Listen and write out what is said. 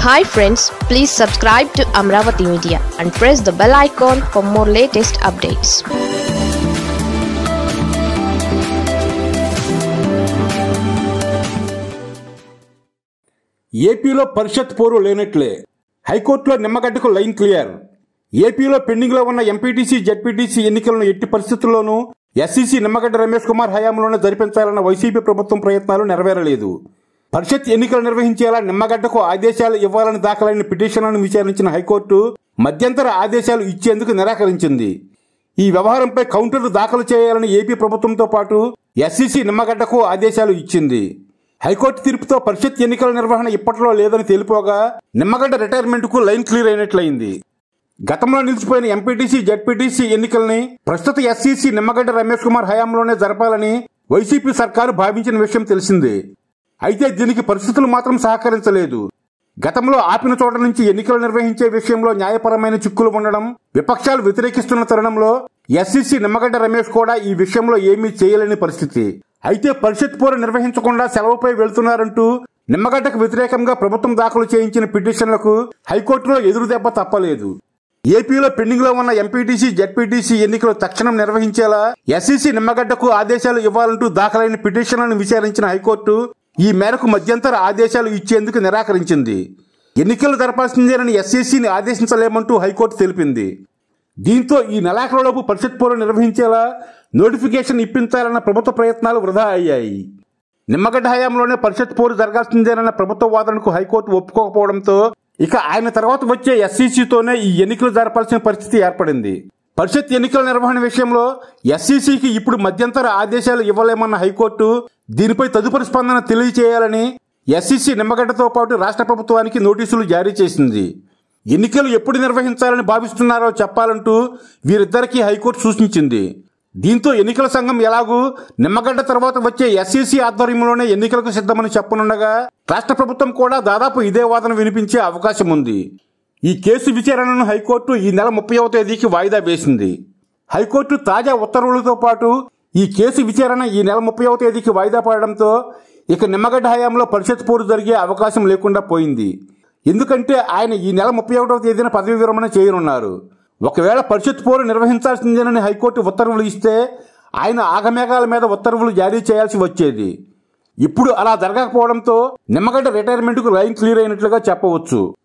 Hi friends, please subscribe to Amaravathi Media and press the bell icon for more latest updates. ఏపీలో పరిషత్ పోరు లేనట్లే. హైకోర్టులో నిమ్మగడ్డకు line clear. ఏపీలో పెండింగ్ లో ఉన్న ఎంపీటీసీ జెడ్పీటీసీ ఎన్నికలను ఎట్టి పరిస్థితుల్లోనూ ఎస్సీసీ నిమ్మగడ్డ రమేష్ కుమార్ హయాంలోనే జరిపించాలన్న వైసీపీ ప్రభుత్వం ప్రయత్నాలు నెరవేరలేదు. పరిషత్ ఎన్నికలు నిర్వహించేలా నిమ్మగడ్డకు ఆదేశాలు ఇవ్వాలని దాఖలైన పిటిషన్లను విచారించిన హైకోర్టు మధ్యంతర ఆదేశాలు ఇచ్చేందుకు నిరాకరించింది. ఈ వ్యవహారంపై కౌంటర్లు దాఖలు చేయాలని ఏపీ ప్రభుత్వంతో పాటు ఎస్సీసీ నిమ్మగడ్డకు ఆదేశాలు ఇచ్చింది. హైకోర్టు తీర్పుతో పరిషత్ ఎన్నికల నిర్వహణ ఇప్పట్లో లేదని తెలిపోగా నిమ్మగడ్డ రిటైర్మెంట్ కు లైన్ క్లియర్ అయినట్లయింది. గతంలో నిలిచిపోయిన ఎంపీటీసీ జెడ్పీటీసీ ఎన్నికల్ని ప్రస్తుత ఎస్సీసీ నిమ్మగడ్డ రమేష్ కుమార్ హయాంలోనే జరపాలని వైసీపీ సర్కారు భావించిన విషయం తెలిసిందే. అయితే దీనికి పరిస్థితులు మాత్రం సహకరించలేదు. గతంలో ఆపిన చోట నుంచి ఎన్నికలు నిర్వహించే విషయంలో న్యాయపరమైన చిక్కులు ఉండడం విపక్షాలు వ్యతిరేకిస్తున్న తరుణంలో ఎస్సీసీ నిమ్మగడ్డ రమేష్ కూడా ఈ విషయంలో ఏమీ చేయలేని పరిస్థితి. అయితే పరిషత్ పోరు నిర్వహించకుండా సెలవుపై వెళ్తున్నారంటూ నిమ్మగడ్డకు వ్యతిరేకంగా ప్రభుత్వం దాఖలు చేయించిన పిటిషన్లకు హైకోర్టులో ఎదురు దెబ్బ తప్పలేదు. ఏపీలో పెండింగ్ లో ఉన్న ఎంపీటీసీ జెడ్పీటీసీ ఎన్నికలు తక్షణం నిర్వహించేలా ఎస్సీసీ నిమ్మగడ్డకు ఆదేశాలు ఇవ్వాలంటూ దాఖలైన పిటిషన్లను విచారించిన హైకోర్టు ఈ మేరకు మధ్యంతర ఆదేశాలు ఇచ్చేందుకు నిరాకరించింది. ఎన్నికలు జరపాల్సిందేనని ఎస్సీసీని ఆదేశించలేమంటూ హైకోర్టు తెలిపింది. దీంతో ఈ నెలాఖరులోపు పరిషత్ పోరు నిర్వహించేలా నోటిఫికేషన్ ఇప్పించాలన్న ప్రభుత్వ ప్రయత్నాలు వృధా అయ్యాయి. నిమ్మగడ్డ హయాంలోనే పరిషత్ పోరు జరగాల్సిందేనన్న ప్రభుత్వ వాదనకు హైకోర్టు ఒప్పుకోకపోవడంతో ఇక ఆయన తర్వాత వచ్చే ఎస్సీసీతోనే ఈ ఎన్నికలు జరపాల్సిన పరిస్థితి ఏర్పడింది. పరిషత్ ఎన్నికల నిర్వహణ విషయంలో ఎస్సీసీకి ఇప్పుడు మధ్యంతర ఆదేశాలు ఇవ్వలేమన్న హైకోర్టు దీనిపై తదుపరి స్పందన తెలియజేయాలని ఎస్సీసీ నిమ్మగడ్డతో పాటు రాష్ట్ర ప్రభుత్వానికి నోటీసులు జారీ చేసింది. ఎన్నికలు ఎప్పుడు నిర్వహించాలని భావిస్తున్నారో చెప్పాలంటూ వీరిద్దరికీ హైకోర్టు సూచించింది. దీంతో ఎన్నికల సంఘం ఎలాగూ నిమ్మగడ్డ తర్వాత వచ్చే ఎస్సీసీ ఆధ్వర్యంలోనే ఎన్నికలకు సిద్ధమని చెప్పనుండగా రాష్ట్ర ప్రభుత్వం కూడా దాదాపు ఇదే వాదన వినిపించే అవకాశం ఉంది. ఈ కేసు విచారణను హైకోర్టు ఈ నెల 30వ తేదీకి వాయిదా వేసింది. హైకోర్టు తాజా ఉత్తర్వులతో పాటు ఈ కేసు విచారణ ఈ నెల 30వ తేదీకి వాయిదా పడడంతో ఇక నిమ్మగడ్డ హయాంలో పరిషత్ పోరు జరిగే అవకాశం లేకుండా పోయింది. ఎందుకంటే ఆయన ఈ నెల 31వ తేదీన పదవి విరమణ చేయనున్నారు. ఒకవేళ పరిషత్ పోరు నిర్వహించాల్సిందేనని హైకోర్టు ఉత్తర్వులు ఇస్తే ఆయన ఆగమేఘాల మీద ఉత్తర్వులు జారీ చేయాల్సి వచ్చేది. ఇప్పుడు అలా జరగకపోవడంతో నిమ్మగడ్డ రిటైర్మెంట్ కు లైన్ క్లియర్ అయినట్లుగా చెప్పవచ్చు.